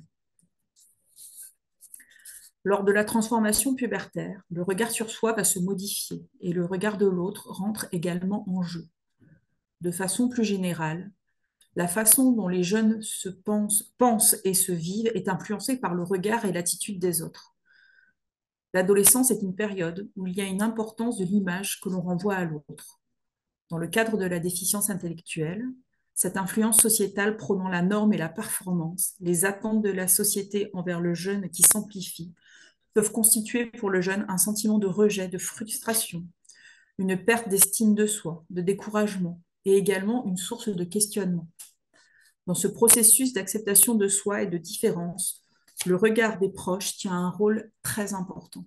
Lors de la transformation pubertaire, le regard sur soi va se modifier et le regard de l'autre rentre également en jeu. De façon plus générale, la façon dont les jeunes se pensent, pensent et se vivent est influencée par le regard et l'attitude des autres. L'adolescence est une période où il y a une importance de l'image que l'on renvoie à l'autre. Dans le cadre de la déficience intellectuelle, cette influence sociétale prônant la norme et la performance, les attentes de la société envers le jeune qui s'amplifient, peuvent constituer pour le jeune un sentiment de rejet, de frustration, une perte d'estime de soi, de découragement et également une source de questionnement. Dans ce processus d'acceptation de soi et de différence, le regard des proches tient un rôle très important.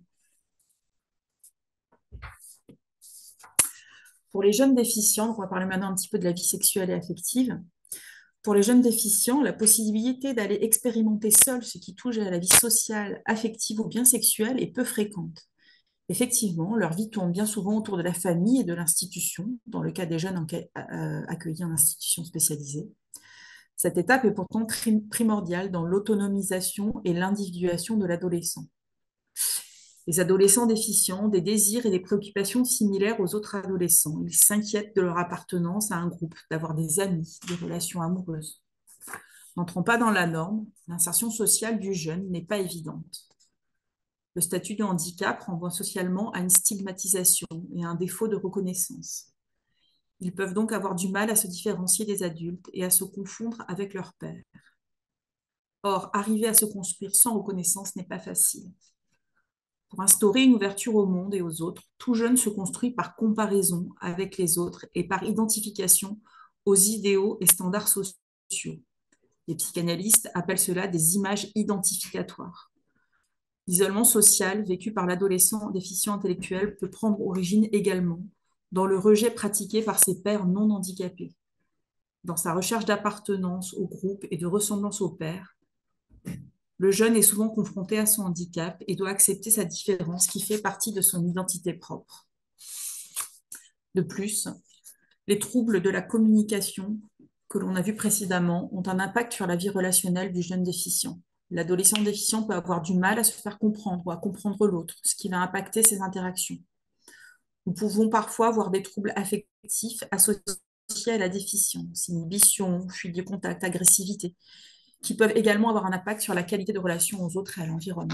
Pour les jeunes déficients, on va parler maintenant un petit peu de la vie sexuelle et affective. Pour les jeunes déficients, la possibilité d'aller expérimenter seul ce qui touche à la vie sociale, affective ou bien sexuelle est peu fréquente. Effectivement, leur vie tourne bien souvent autour de la famille et de l'institution, dans le cas des jeunes accueillis en institution spécialisée. Cette étape est pourtant primordiale dans l'autonomisation et l'individuation de l'adolescent. Les adolescents déficients ont des désirs et des préoccupations similaires aux autres adolescents. Ils s'inquiètent de leur appartenance à un groupe, d'avoir des amis, des relations amoureuses. N'entrant pas dans la norme, l'insertion sociale du jeune n'est pas évidente. Le statut de handicap renvoie socialement à une stigmatisation et à un défaut de reconnaissance. Ils peuvent donc avoir du mal à se différencier des adultes et à se confondre avec leurs pairs. Or, arriver à se construire sans reconnaissance n'est pas facile. Pour instaurer une ouverture au monde et aux autres, tout jeune se construit par comparaison avec les autres et par identification aux idéaux et standards sociaux. Les psychanalystes appellent cela des images identificatoires. L'isolement social vécu par l'adolescent déficient intellectuel peut prendre origine également dans le rejet pratiqué par ses pairs non handicapés. Dans sa recherche d'appartenance au groupe et de ressemblance aux pairs, le jeune est souvent confronté à son handicap et doit accepter sa différence qui fait partie de son identité propre. De plus, les troubles de la communication que l'on a vus précédemment ont un impact sur la vie relationnelle du jeune déficient. L'adolescent déficient peut avoir du mal à se faire comprendre ou à comprendre l'autre, ce qui va impacter ses interactions. Nous pouvons parfois avoir des troubles affectifs associés à la déficience, inhibition, fuite de contact, agressivité, qui peuvent également avoir un impact sur la qualité de relation aux autres et à l'environnement.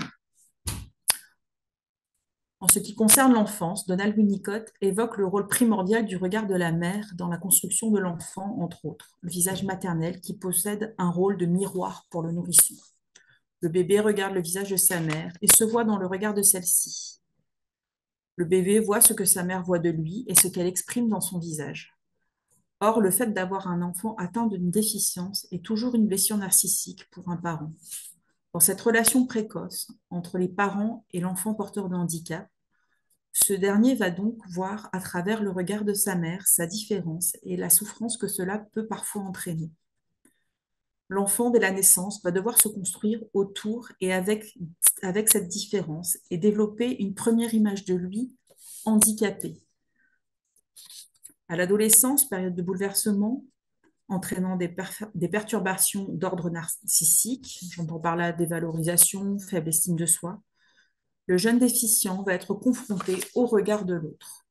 En ce qui concerne l'enfance, Donald Winnicott évoque le rôle primordial du regard de la mère dans la construction de l'enfant, entre autres, le visage maternel qui possède un rôle de miroir pour le nourrisson. Le bébé regarde le visage de sa mère et se voit dans le regard de celle-ci. Le bébé voit ce que sa mère voit de lui et ce qu'elle exprime dans son visage. Or, le fait d'avoir un enfant atteint d'une déficience est toujours une blessure narcissique pour un parent. Dans cette relation précoce entre les parents et l'enfant porteur de handicap, ce dernier va donc voir à travers le regard de sa mère sa différence et la souffrance que cela peut parfois entraîner. L'enfant, dès la naissance, va devoir se construire autour et avec, avec cette différence et développer une première image de lui handicapé. À l'adolescence, période de bouleversement, entraînant des, per- des perturbations d'ordre narcissique, j'entends par là dévalorisation, faible estime de soi, le jeune déficient va être confronté au regard de l'autre.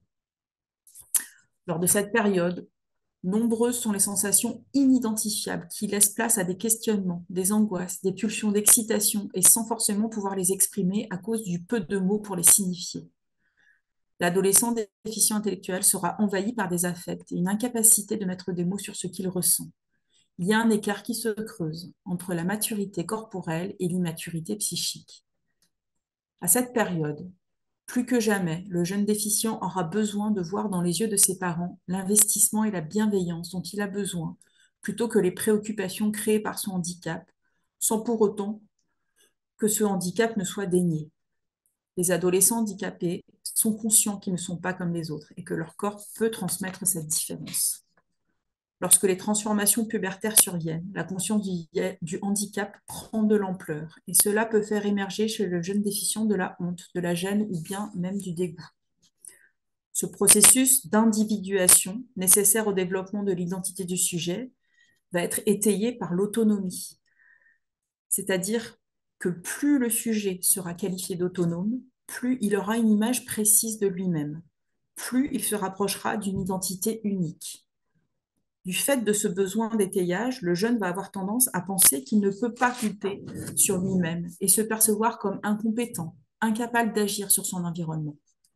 Lors de cette période, nombreuses sont les sensations inidentifiables qui laissent place à des questionnements, des angoisses, des pulsions d'excitation et sans forcément pouvoir les exprimer à cause du peu de mots pour les signifier. L'adolescent déficient intellectuel sera envahi par des affects et une incapacité de mettre des mots sur ce qu'il ressent. Il y a un écart qui se creuse entre la maturité corporelle et l'immaturité psychique. À cette période, plus que jamais, le jeune déficient aura besoin de voir dans les yeux de ses parents l'investissement et la bienveillance dont il a besoin, plutôt que les préoccupations créées par son handicap, sans pour autant que ce handicap ne soit dénié. Les adolescents handicapés sont conscients qu'ils ne sont pas comme les autres et que leur corps peut transmettre cette différence. Lorsque les transformations pubertaires surviennent, la conscience du, du handicap prend de l'ampleur et cela peut faire émerger chez le jeune déficient de la honte, de la gêne ou bien même du dégoût. Ce processus d'individuation nécessaire au développement de l'identité du sujet va être étayé par l'autonomie, c'est-à-dire que plus le sujet sera qualifié d'autonome, plus il aura une image précise de lui-même, plus il se rapprochera d'une identité unique. Du fait de ce besoin d'étayage, le jeune va avoir tendance à penser qu'il ne peut pas compter sur lui-même et se percevoir comme incompétent, incapable d'agir sur son environnement.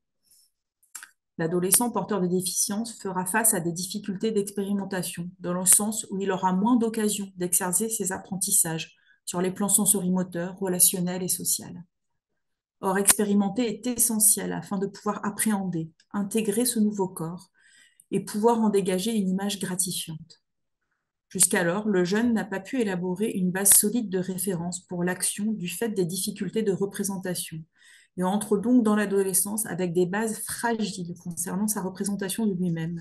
L'adolescent porteur de déficience fera face à des difficultés d'expérimentation, dans le sens où il aura moins d'occasions d'exercer ses apprentissages sur les plans sensorimoteurs, relationnels et sociaux. Or, expérimenter est essentiel afin de pouvoir appréhender, intégrer ce nouveau corps et pouvoir en dégager une image gratifiante. Jusqu'alors, le jeune n'a pas pu élaborer une base solide de référence pour l'action du fait des difficultés de représentation et entre donc dans l'adolescence avec des bases fragiles concernant sa représentation de lui-même.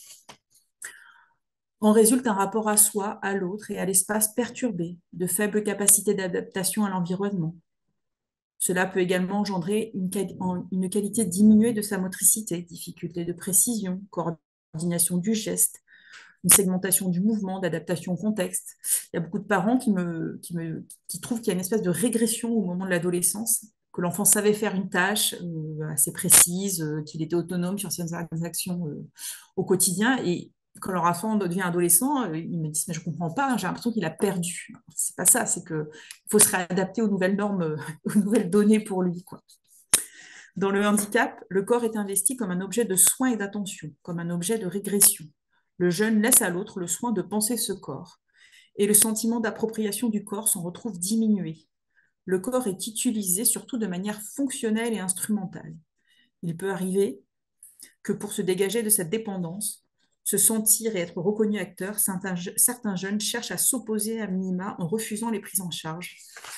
En résulte un rapport à soi, à l'autre et à l'espace perturbé, de faibles capacités d'adaptation à l'environnement. Cela peut également engendrer une, une qualité diminuée de sa motricité, difficulté de précision, coordination du geste, une segmentation du mouvement, d'adaptation au contexte. Il y a beaucoup de parents qui, me, qui, me, qui trouvent qu'il y a une espèce de régression au moment de l'adolescence, que l'enfant savait faire une tâche euh, assez précise, euh, qu'il était autonome sur certaines actions euh, au quotidien. Et quand leur enfant devient adolescent, euh, ils me disent « mais je ne comprends pas, j'ai l'impression qu'il a perdu ». C'est pas ça, c'est qu'il faut se réadapter aux nouvelles normes, euh, aux nouvelles données pour lui, quoi. Dans le handicap, le corps est investi comme un objet de soin et d'attention, comme un objet de régression. Le jeune laisse à l'autre le soin de penser ce corps, et le sentiment d'appropriation du corps s'en retrouve diminué. Le corps est utilisé surtout de manière fonctionnelle et instrumentale. Il peut arriver que pour se dégager de cette dépendance, se sentir et être reconnu acteur, certains jeunes cherchent à s'opposer à minima en refusant les prises en charge,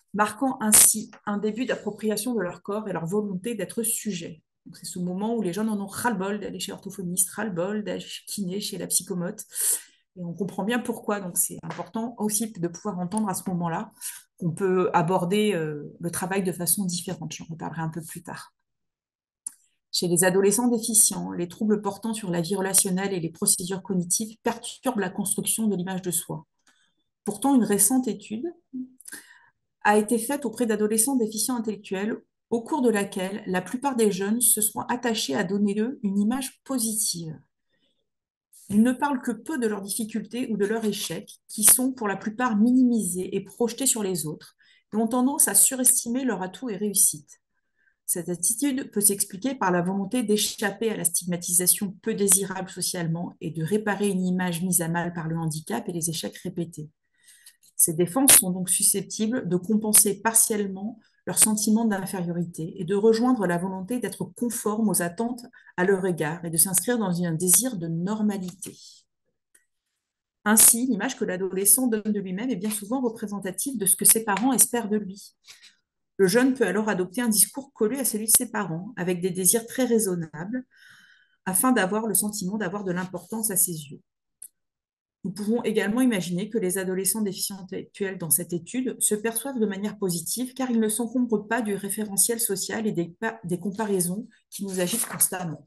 marquant ainsi un début d'appropriation de leur corps et leur volonté d'être sujet. C'est ce moment où les jeunes en ont ras-le-bol d'aller chez l'orthophoniste, ras-le-bol d'aller chez kiné, chez la psychomote. Et on comprend bien pourquoi. Donc c'est important aussi de pouvoir entendre à ce moment-là qu'on peut aborder euh, le travail de façon différente. J'en reparlerai un peu plus tard. Chez les adolescents déficients, les troubles portant sur la vie relationnelle et les procédures cognitives perturbent la construction de l'image de soi. Pourtant, une récente étude a été faite auprès d'adolescents déficients intellectuels, au cours de laquelle la plupart des jeunes se sont attachés à donner d'eux une image positive. Ils ne parlent que peu de leurs difficultés ou de leurs échecs, qui sont pour la plupart minimisés et projetés sur les autres, et ont tendance à surestimer leurs atouts et réussites. Cette attitude peut s'expliquer par la volonté d'échapper à la stigmatisation peu désirable socialement et de réparer une image mise à mal par le handicap et les échecs répétés. Ces défenses sont donc susceptibles de compenser partiellement leur sentiment d'infériorité et de rejoindre la volonté d'être conformes aux attentes à leur égard et de s'inscrire dans un désir de normalité. Ainsi, l'image que l'adolescent donne de lui-même est bien souvent représentative de ce que ses parents espèrent de lui. Le jeune peut alors adopter un discours collé à celui de ses parents, avec des désirs très raisonnables, afin d'avoir le sentiment d'avoir de l'importance à ses yeux. Nous pouvons également imaginer que les adolescents déficients intellectuels dans cette étude se perçoivent de manière positive car ils ne s'encombrent pas du référentiel social et des, des comparaisons qui nous agitent constamment.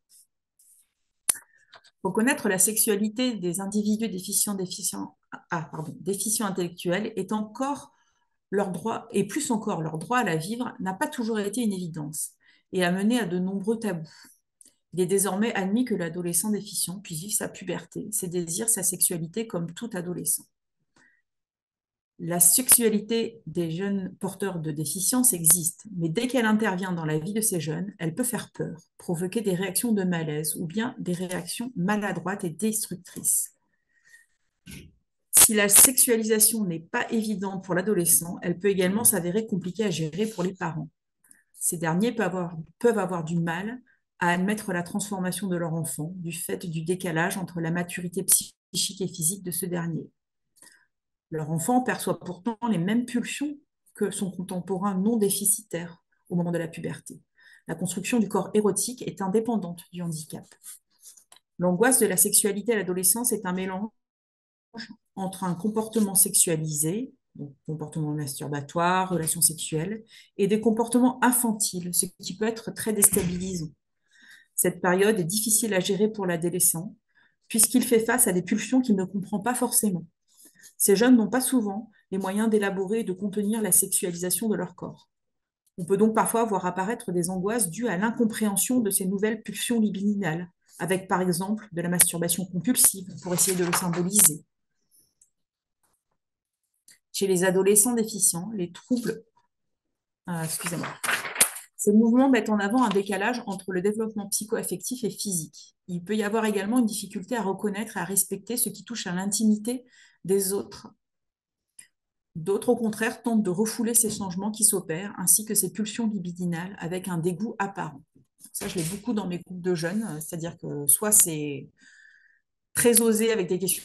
Reconnaître la sexualité des individus déficients, déficients, ah, pardon, déficients intellectuels est encore leur droit, et plus encore leur droit à la vivre, n'a pas toujours été une évidence et a mené à de nombreux tabous. Il est désormais admis que l'adolescent déficient puisse vivre sa puberté, ses désirs, sa sexualité comme tout adolescent. La sexualité des jeunes porteurs de déficience existe, mais dès qu'elle intervient dans la vie de ces jeunes, elle peut faire peur, provoquer des réactions de malaise ou bien des réactions maladroites et destructrices. Si la sexualisation n'est pas évidente pour l'adolescent, elle peut également s'avérer compliquée à gérer pour les parents. Ces derniers peuvent avoir, peuvent avoir du mal à admettre la transformation de leur enfant du fait du décalage entre la maturité psychique et physique de ce dernier. Leur enfant perçoit pourtant les mêmes pulsions que son contemporain non déficitaire au moment de la puberté. La construction du corps érotique est indépendante du handicap. L'angoisse de la sexualité à l'adolescence est un mélange entre un comportement sexualisé, donc comportement masturbatoire, relations sexuelles, et des comportements infantiles, ce qui peut être très déstabilisant. Cette période est difficile à gérer pour l'adolescent, puisqu'il fait face à des pulsions qu'il ne comprend pas forcément. Ces jeunes n'ont pas souvent les moyens d'élaborer et de contenir la sexualisation de leur corps. On peut donc parfois voir apparaître des angoisses dues à l'incompréhension de ces nouvelles pulsions libidinales, avec par exemple de la masturbation compulsive, pour essayer de le symboliser. Chez les adolescents déficients, les troubles... Euh, excusez-moi. Ces mouvements mettent en avant un décalage entre le développement psycho-affectif et physique. Il peut y avoir également une difficulté à reconnaître et à respecter ce qui touche à l'intimité des autres. D'autres, au contraire, tentent de refouler ces changements qui s'opèrent, ainsi que ces pulsions libidinales, avec un dégoût apparent. Ça, je l'ai beaucoup dans mes groupes de jeunes, c'est-à-dire que soit c'est très osé avec des questions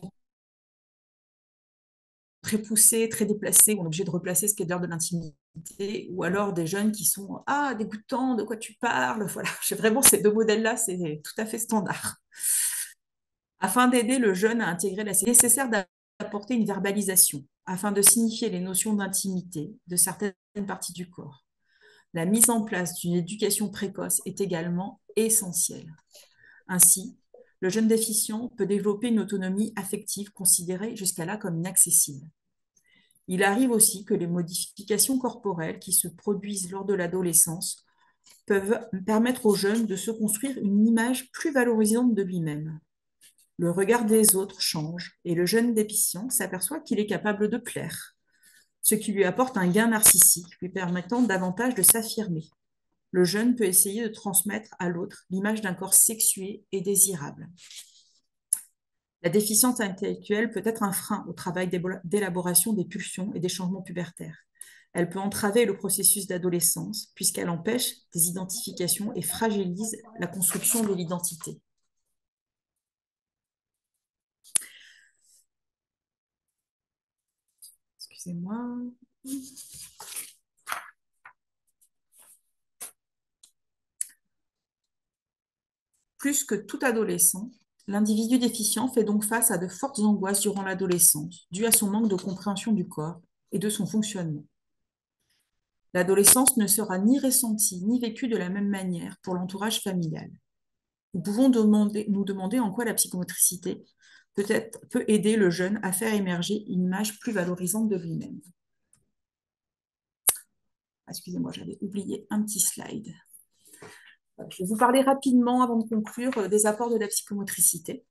très poussées, très déplacées, où on est obligé de replacer ce qui est de l'ordre de l'intimité, ou alors des jeunes qui sont « Ah, dégoûtant, de quoi tu parles ?» Voilà, j'ai vraiment ces deux modèles-là, c'est tout à fait standard. Afin d'aider le jeune à intégrer la... C'est nécessaire d'apporter une verbalisation, afin de signifier les notions d'intimité de certaines parties du corps. La mise en place d'une éducation précoce est également essentielle. Ainsi, le jeune déficient peut développer une autonomie affective considérée jusqu'à là comme inaccessible. Il arrive aussi que les modifications corporelles qui se produisent lors de l'adolescence peuvent permettre au jeune de se construire une image plus valorisante de lui-même. Le regard des autres change et le jeune déficient s'aperçoit qu'il est capable de plaire, ce qui lui apporte un gain narcissique lui permettant davantage de s'affirmer. Le jeune peut essayer de transmettre à l'autre l'image d'un corps sexué et désirable. La déficience intellectuelle peut être un frein au travail d'élaboration des pulsions et des changements pubertaires. Elle peut entraver le processus d'adolescence puisqu'elle empêche des identifications et fragilise la construction de l'identité. Excusez-moi. Plus que tout adolescent, l'individu déficient fait donc face à de fortes angoisses durant l'adolescence, dues à son manque de compréhension du corps et de son fonctionnement. L'adolescence ne sera ni ressentie ni vécue de la même manière pour l'entourage familial. Nous pouvons demander, nous demander en quoi la psychomotricité peut, être, peut aider le jeune à faire émerger une image plus valorisante de lui-même. Excusez-moi, j'avais oublié un petit slide. Je vais vous parler rapidement, avant de conclure, des apports de la psychomotricité.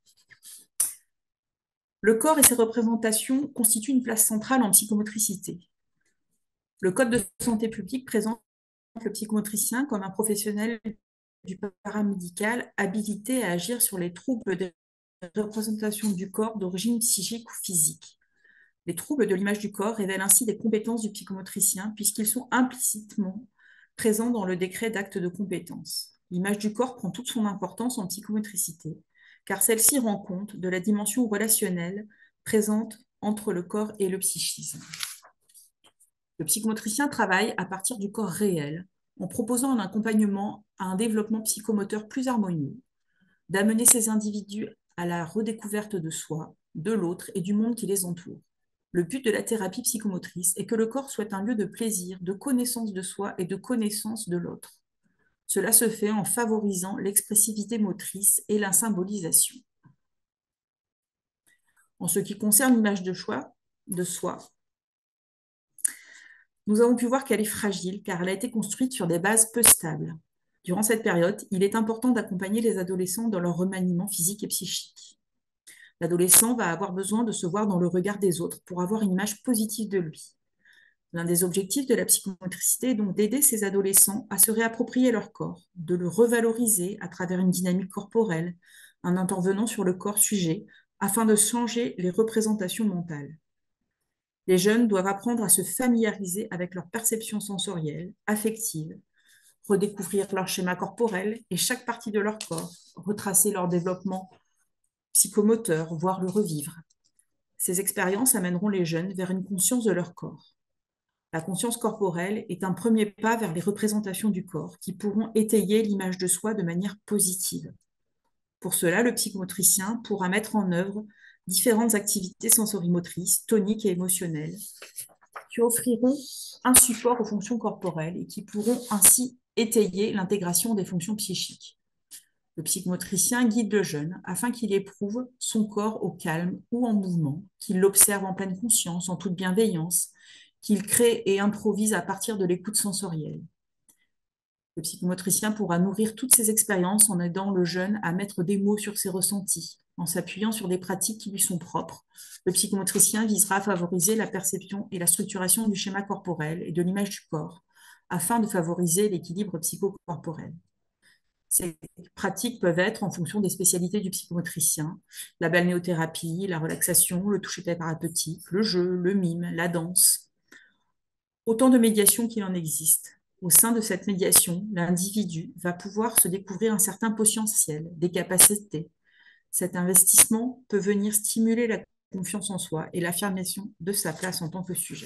Le corps et ses représentations constituent une place centrale en psychomotricité. Le Code de santé publique présente le psychomotricien comme un professionnel du paramédical habilité à agir sur les troubles des représentations du corps d'origine psychique ou physique. Les troubles de l'image du corps révèlent ainsi des compétences du psychomotricien puisqu'ils sont implicitement présents dans le décret d'acte de compétence. L'image du corps prend toute son importance en psychomotricité, car celle-ci rend compte de la dimension relationnelle présente entre le corps et le psychisme. Le psychomotricien travaille à partir du corps réel, en proposant un accompagnement à un développement psychomoteur plus harmonieux, d'amener ces individus à la redécouverte de soi, de l'autre et du monde qui les entoure. Le but de la thérapie psychomotrice est que le corps soit un lieu de plaisir, de connaissance de soi et de connaissance de l'autre. Cela se fait en favorisant l'expressivité motrice et la symbolisation. En ce qui concerne l'image de, de soi, nous avons pu voir qu'elle est fragile car elle a été construite sur des bases peu stables. Durant cette période, il est important d'accompagner les adolescents dans leur remaniement physique et psychique. L'adolescent va avoir besoin de se voir dans le regard des autres pour avoir une image positive de lui. L'un des objectifs de la psychomotricité est donc d'aider ces adolescents à se réapproprier leur corps, de le revaloriser à travers une dynamique corporelle, en intervenant sur le corps sujet, afin de changer les représentations mentales. Les jeunes doivent apprendre à se familiariser avec leur perception sensorielle, affective, redécouvrir leur schéma corporel et chaque partie de leur corps, retracer leur développement psychomoteur, voire le revivre. Ces expériences amèneront les jeunes vers une conscience de leur corps. La conscience corporelle est un premier pas vers les représentations du corps qui pourront étayer l'image de soi de manière positive. Pour cela, le psychomotricien pourra mettre en œuvre différentes activités sensorimotrices, toniques et émotionnelles qui offriront un support aux fonctions corporelles et qui pourront ainsi étayer l'intégration des fonctions psychiques. Le psychomotricien guide le jeune afin qu'il éprouve son corps au calme ou en mouvement, qu'il l'observe en pleine conscience, en toute bienveillance, qu'il crée et improvise à partir de l'écoute sensorielle. Le psychomotricien pourra nourrir toutes ces expériences en aidant le jeune à mettre des mots sur ses ressentis. En s'appuyant sur des pratiques qui lui sont propres, le psychomotricien visera à favoriser la perception et la structuration du schéma corporel et de l'image du corps, afin de favoriser l'équilibre psychocorporel. Ces pratiques peuvent être, en fonction des spécialités du psychomotricien, la balnéothérapie, la relaxation, le toucher thérapeutique, le jeu, le mime, la danse. Autant de médiations qu'il en existe. Au sein de cette médiation, l'individu va pouvoir se découvrir un certain potentiel, des capacités. Cet investissement peut venir stimuler la confiance en soi et l'affirmation de sa place en tant que sujet.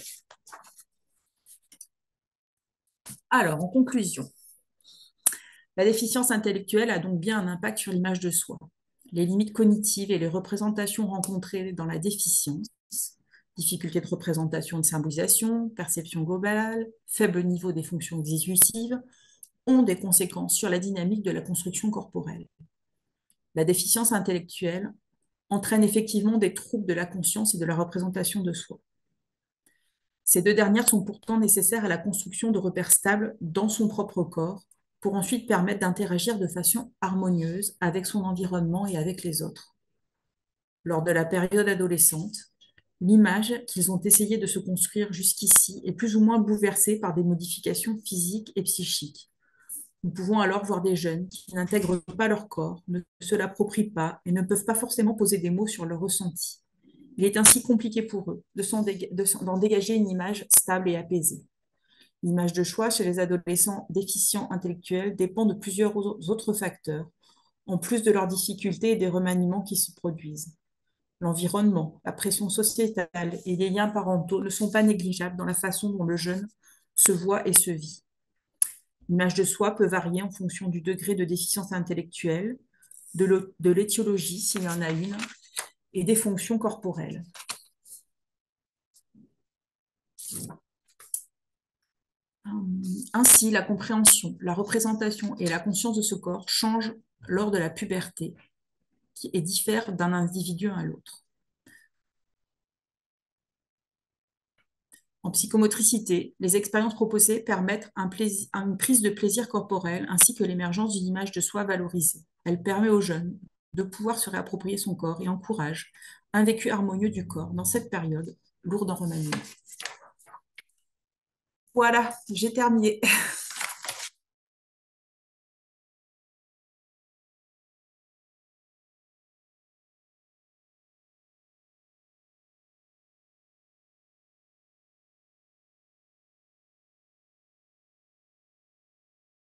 Alors, en conclusion, la déficience intellectuelle a donc bien un impact sur l'image de soi. Les limites cognitives et les représentations rencontrées dans la déficience, difficultés de représentation et de symbolisation, perception globale, faible niveau des fonctions exécutives, ont des conséquences sur la dynamique de la construction corporelle. La déficience intellectuelle entraîne effectivement des troubles de la conscience et de la représentation de soi. Ces deux dernières sont pourtant nécessaires à la construction de repères stables dans son propre corps pour ensuite permettre d'interagir de façon harmonieuse avec son environnement et avec les autres. Lors de la période adolescente, l'image qu'ils ont essayé de se construire jusqu'ici est plus ou moins bouleversée par des modifications physiques et psychiques. Nous pouvons alors voir des jeunes qui n'intègrent pas leur corps, ne se l'approprient pas et ne peuvent pas forcément poser des mots sur leurs ressentis. Il est ainsi compliqué pour eux d'en dégager une image stable et apaisée. L'image de choix chez les adolescents déficients intellectuels dépend de plusieurs autres facteurs, en plus de leurs difficultés et des remaniements qui se produisent. l'environnement, la pression sociétale et les liens parentaux ne sont pas négligeables dans la façon dont le jeune se voit et se vit. L'image de soi peut varier en fonction du degré de déficience intellectuelle, de l'étiologie s'il y en a une, et des fonctions corporelles. Ainsi, la compréhension, la représentation et la conscience de ce corps changent lors de la puberté et diffèrent d'un individu à l'autre. En psychomotricité, les expériences proposées permettent un plaisir, une prise de plaisir corporel ainsi que l'émergence d'une image de soi valorisée. Elle permet aux jeunes de pouvoir se réapproprier son corps et encourage un vécu harmonieux du corps dans cette période lourde en remaniement. Voilà, j'ai terminé.